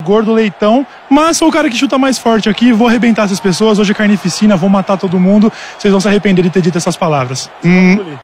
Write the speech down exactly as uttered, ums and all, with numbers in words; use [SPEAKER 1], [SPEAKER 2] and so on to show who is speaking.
[SPEAKER 1] gordo leitão, mas sou o cara que chuta mais forte aqui, vou arrebentar essas pessoas, hoje é carnificina, vou matar todo mundo, vocês vão se arrepender de ter dito essas palavras. Hum.